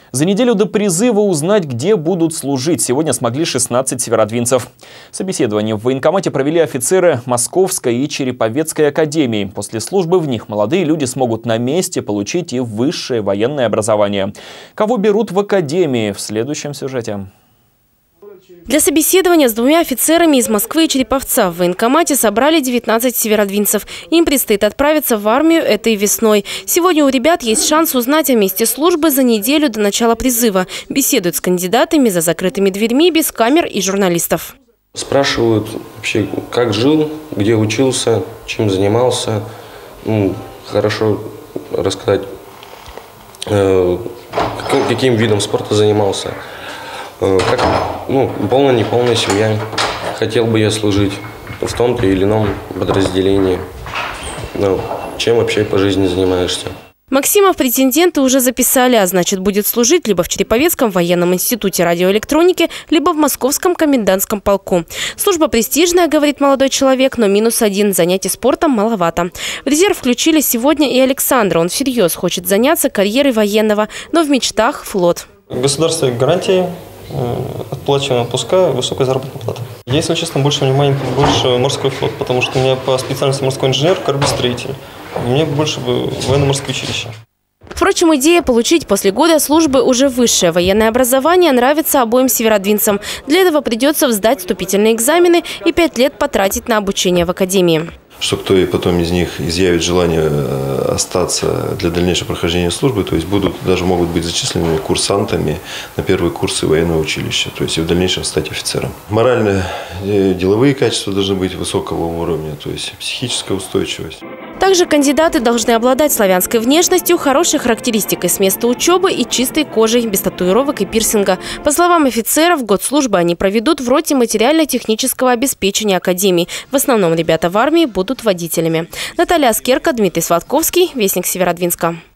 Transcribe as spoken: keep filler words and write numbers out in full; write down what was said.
За неделю до призыва узнать, где будут служить, сегодня смогли шестнадцать северодвинцев. Собеседование в военкомате провели офицеры Московской и Череповецкой академии. После службы в них молодые люди смогут на месте получить и высшее военное образование. Кого берут в академии, в следующем сюжете. Для собеседования с двумя офицерами из Москвы и Череповца в военкомате собрали девятнадцать северодвинцев. Им предстоит отправиться в армию этой весной. Сегодня у ребят есть шанс узнать о месте службы за неделю до начала призыва. Беседуют с кандидатами за закрытыми дверьми, без камер и журналистов. Спрашивают вообще, как жил, где учился, чем занимался. Ну, хорошо рассказать, э, каким, каким видом спорта занимался. Как, ну, полная, неполная семья. Хотел бы я служить в том-то или ином подразделении. Ну, чем вообще по жизни занимаешься? Максима в претенденты уже записали, а значит будет служить либо в Череповецком военном институте радиоэлектроники, либо в Московском комендантском полку. Служба престижная, говорит молодой человек, но минус один – занятий спортом маловато. В резерв включили сегодня и Александра. Он всерьез хочет заняться карьерой военного, но в мечтах флот. Государственные гарантии, отплачиваемая отпуска, высокая заработная плата. Я, если честно, больше внимания больше морской флот, потому что у меня по специальности морской инженер, кораблестроитель. Мне больше военно-морское училище. Впрочем, идея получить после года службы уже высшее военное образование нравится обоим северодвинцам. Для этого придется сдать вступительные экзамены и пять лет потратить на обучение в академии. Что кто и потом из них изъявит желание остаться для дальнейшего прохождения службы, то есть будут, даже могут быть зачисленными курсантами на первые курсы военного училища, то есть и в дальнейшем стать офицером. Морально-деловые качества должны быть высокого уровня, то есть психическая устойчивость. Также кандидаты должны обладать славянской внешностью, хорошей характеристикой с места учебы и чистой кожей, без татуировок и пирсинга. По словам офицеров, год службы они проведут в роте материально-технического обеспечения академии. В основном ребята в армии будут водителями. Наталья Аскерка, Дмитрий Сватковский, Вестник Северодвинска.